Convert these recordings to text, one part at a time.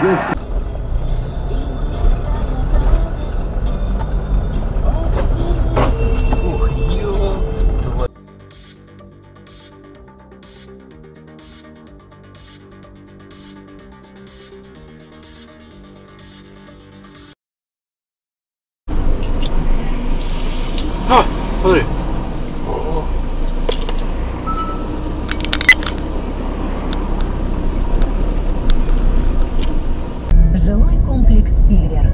Ух, ё. А, смотри. Жилой комплекс «Сильвер»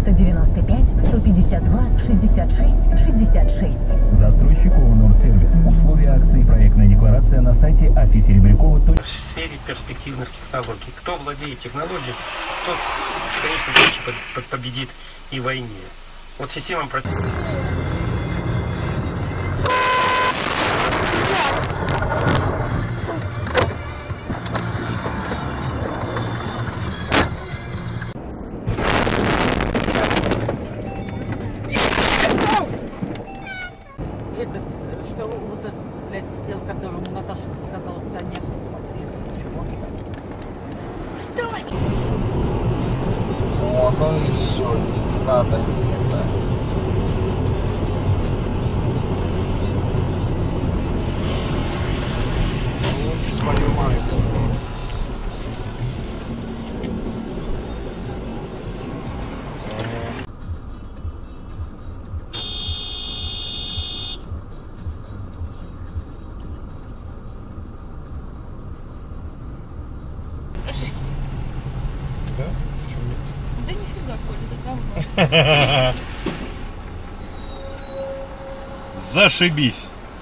495-152-66-66. Застройщик ООО «Нордсервис». Условия акции и проектная декларация на сайте Афи Серебрякова. В сфере перспективных технологий. Кто владеет технологией, тот, конечно, дальше победит и в войне. Вот система Этот, что вот этот, блядь, сидел, которому Наташа сказала, куда не посмотреть. Чего? Давай! О, ну и все, не надо мне это. Твою мать. Да? Почему? Да нифига, Коля, это говно. Зашибись!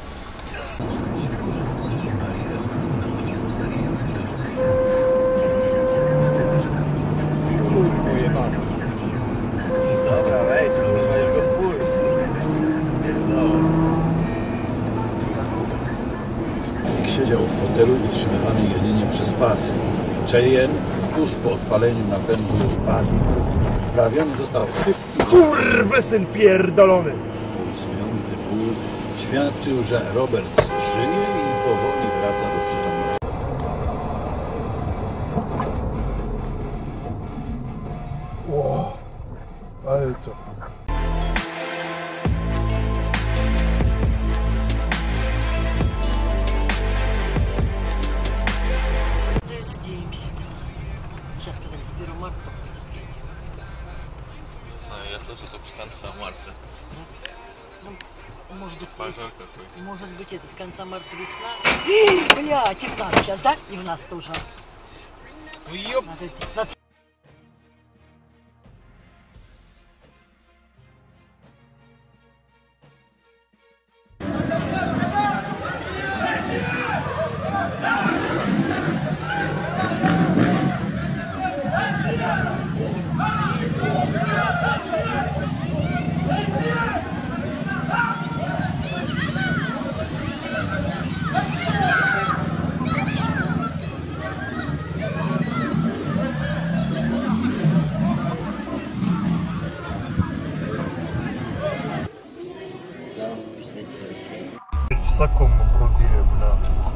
Siedział w fotelu utrzymywany jedynie przez pasy. Cheyenne tuż po odpaleniu napędu padł. Wprawiony został Skurwysyn pierdolony! pulsujący ból. Świadczył, że Roberts żyje i powoli wraca do przytomności. О, а это... Надеемся. Сейчас сказали, с 1 марта. Не знаю, я слышал только с конца марта. Ну, может быть, Пожар какой. может быть, это с конца марта весна. Блядь, и в нас сейчас, да? И в нас тоже. Ну ёп! Надо Тесаком обрубили, бля.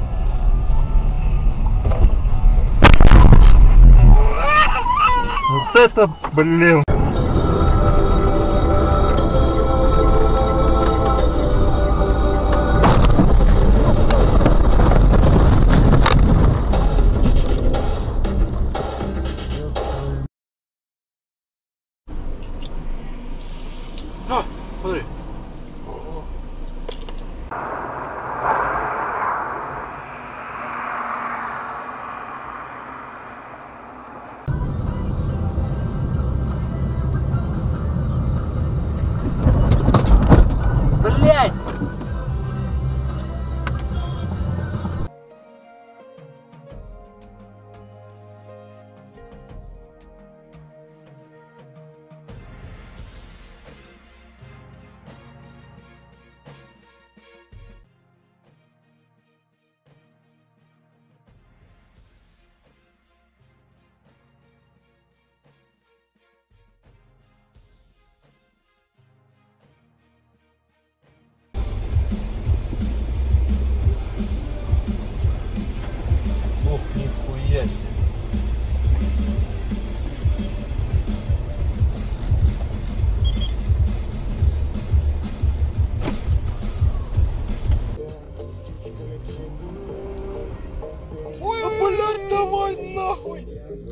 Вот это, блин. А, смотри. Блядь! Ох, нихуя себе. нахуй!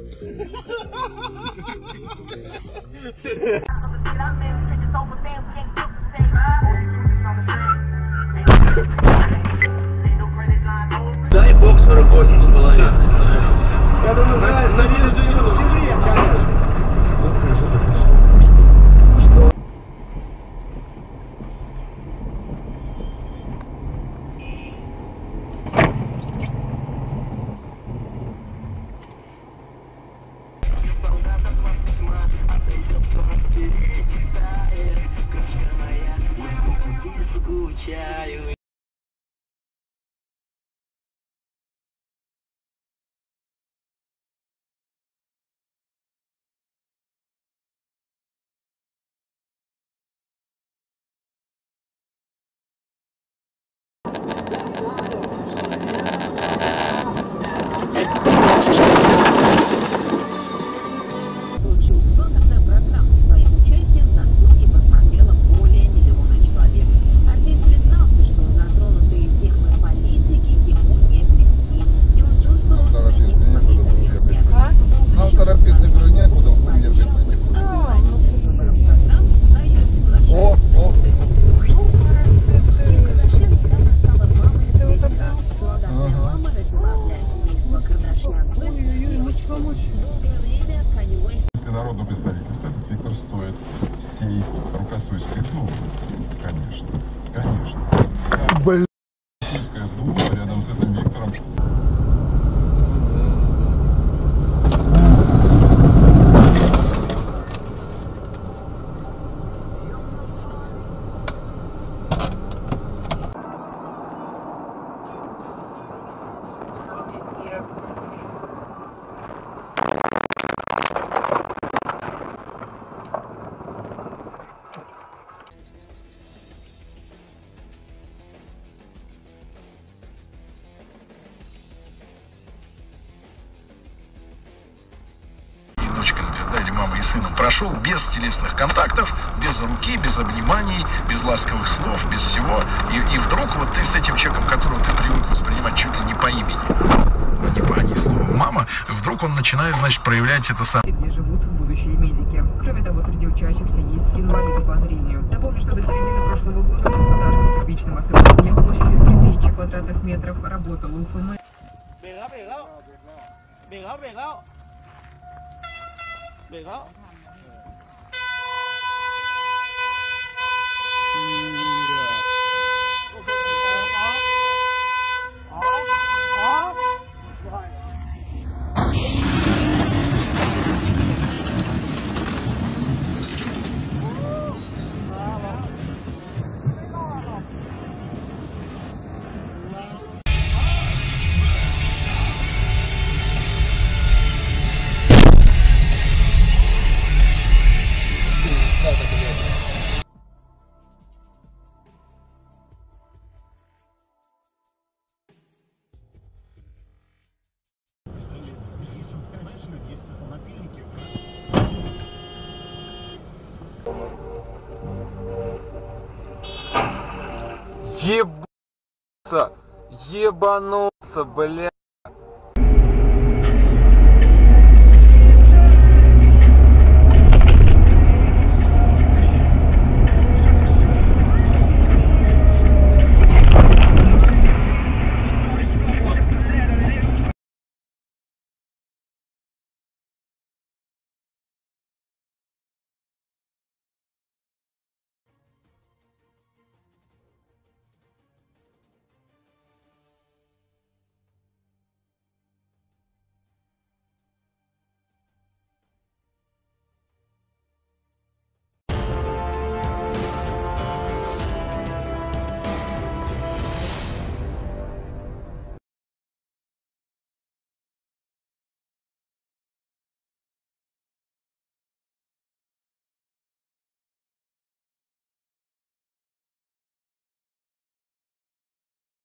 Дай бог 48,5. Это называется между ним конечно. Чувство, когда программу с твоим участием за сутки посмотрело более миллиона человек. Артист признался, что затронутые темы политики ему не близки, и он чувствовал себя не в своей тарелке. Нам торопиться говорю некуда, он мне О! Ким Кардашьян недавно стала мамой в Бельгии. Суррогатная мама родила для семейства Кардашьян Уэст. Долгое время Канье Уэст. Если народного представительства этот Виктор стоит всей рукосуйской думы. Конечно. Конечно. Блин. Рукосуйская дума рядом с этим Виктором. Дочка, да, или мама и сыном, прошел без телесных контактов, без руки, без обниманий, без ласковых слов, без всего. И вдруг вот ты с этим человеком, которого ты привык воспринимать чуть ли не по имени, а не по слову мама, вдруг он начинает, значит, проявлять это сам. Где живут будущие медики. Кроме того, среди учащихся есть инвалиды по зрению. Напомню, что до середины прошлого года в двухэтажном кирпичном особняке площадью 3000 квадратных метров работал УФМ. Ебануться, бля.